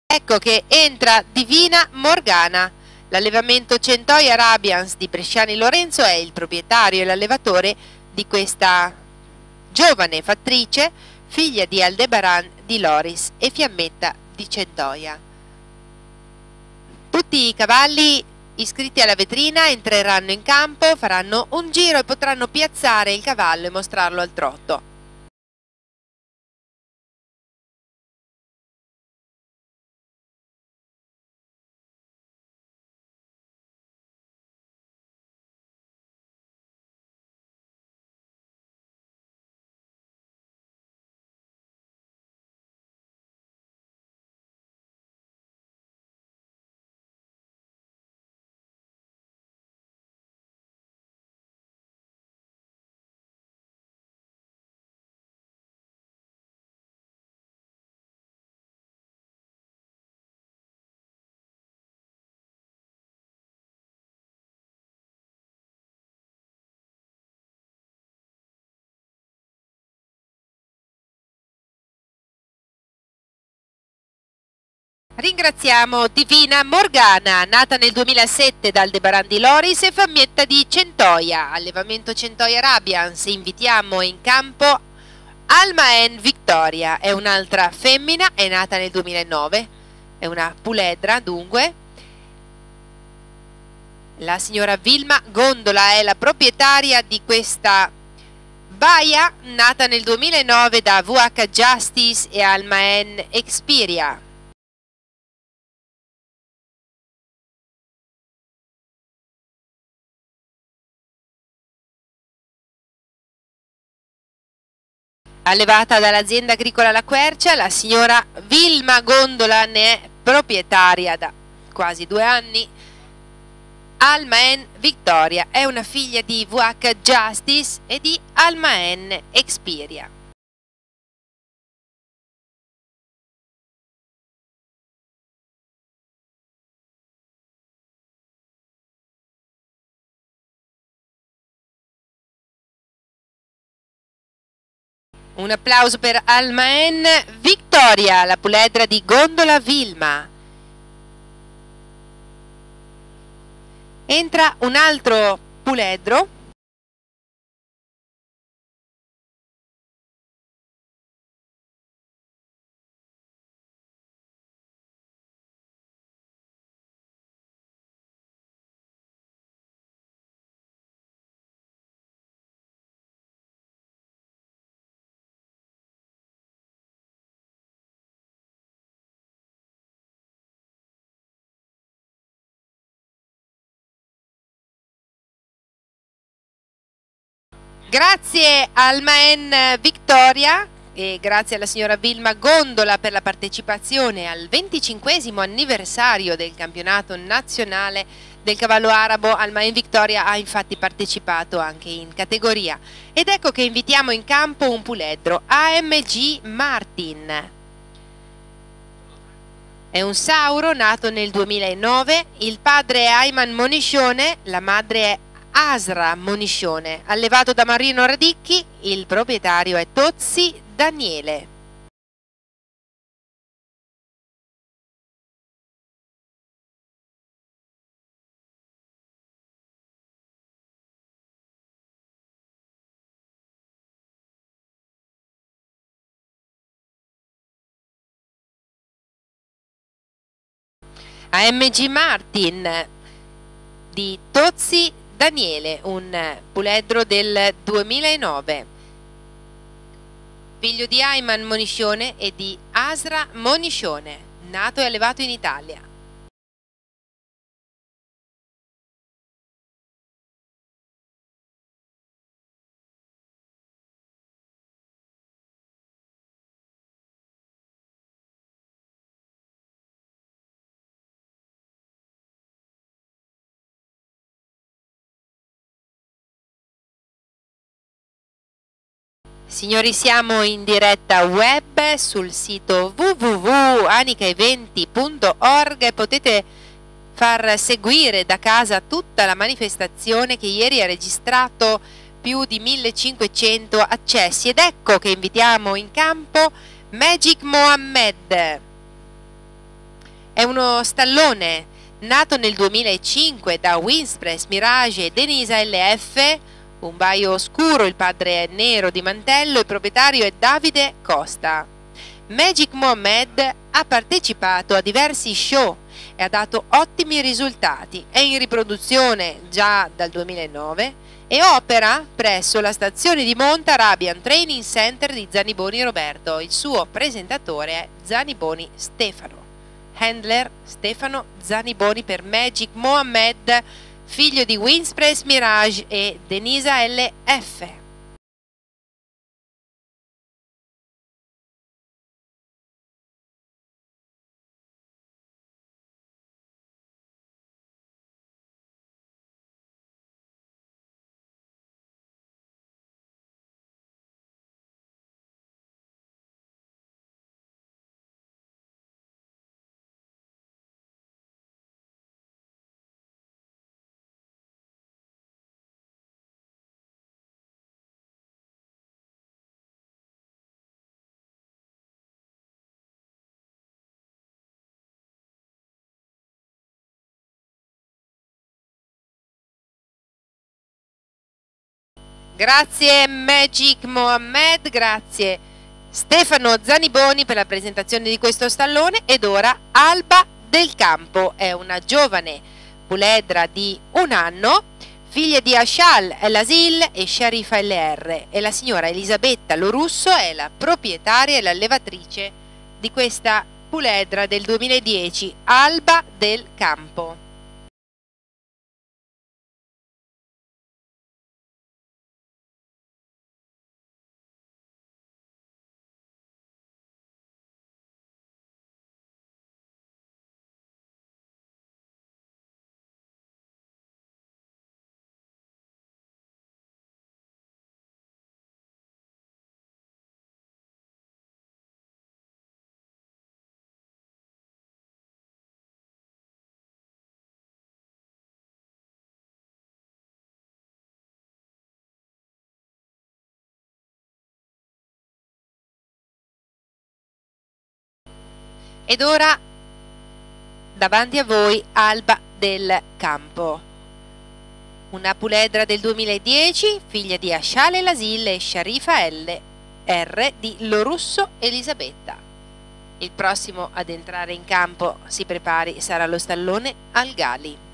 Ecco che entra Divina Morgana. L'allevamento Centoia Arabians di Bresciani Lorenzo è il proprietario e l'allevatore di questa giovane fattrice, figlia di Aldebaran di Loris e Fiammetta di Centoia. Tutti i cavalli iscritti alla vetrina entreranno in campo, faranno un giro e potranno piazzare il cavallo e mostrarlo al trotto. Ringraziamo Divina Morgana, nata nel 2007 da Aldebaran di Loris e Fiammetta di Centoia, allevamento Centoia Arabians. Invitiamo in campo Almaen Victoria, è un'altra femmina, è nata nel 2009, è una puledra dunque. La signora Vilma Gondola è la proprietaria di questa baia, nata nel 2009 da VH Justice e Almaen Xperia. Allevata dall'azienda agricola La Quercia, la signora Vilma Gondola ne è proprietaria da quasi 2 anni. Almaen Victoria è una figlia di VH Justice e di Almaen Xperia. Un applauso per Almaen Victoria, la puledra di Gondola Vilma. Entra un altro puledro. Grazie Almaen Victoria e grazie alla signora Vilma Gondola per la partecipazione al 25° anniversario del campionato nazionale del cavallo arabo. Almaen Victoria ha infatti partecipato anche in categoria. Ed ecco che invitiamo in campo un puledro, AMG Martin. È un sauro nato nel 2009, il padre è Ayman Moniscione, la madre è Asra Moniscione, allevato da Marino Radicchi, il proprietario è Tozzi Daniele. AMG Martin di Tozzi Daniele, un puledro del 2009, figlio di Ayman Moniscione e di Asra Moniscione, nato e allevato in Italia. Signori, siamo in diretta web sul sito www.anicaeventi.org e potete far seguire da casa tutta la manifestazione che ieri ha registrato più di 1500 accessi. Ed ecco che invitiamo in campo Magic Mohammed. È uno stallone nato nel 2005 da Windspress, Mirage e Denisa LF, un baio scuro, il padre è nero di mantello, il proprietario è Davide Costa. Magic Mohammed ha partecipato a diversi show e ha dato ottimi risultati, è in riproduzione già dal 2009 e opera presso la stazione di monta Arabian Training Center di Zaniboni Roberto. Il suo presentatore è Zaniboni Stefano. Handler Stefano Zaniboni per Magic Mohammed, figlio di Windspress Mirage e Denisa LF. Grazie Magic Mohammed, grazie Stefano Zaniboni per la presentazione di questo stallone. Ed ora Alba del Campo, è una giovane puledra di 1 anno, figlia di Ashal El Asil e Sharifa LR, e la signora Elisabetta Lorusso è la proprietaria e l'allevatrice di questa puledra del 2010, Alba del Campo. Ed ora davanti a voi Alba del Campo, una puledra del 2010, figlia di Ashal El Asil e Sharifa LR di Lorusso Elisabetta. Il prossimo ad entrare in campo, si prepari, sarà lo stallone Algali.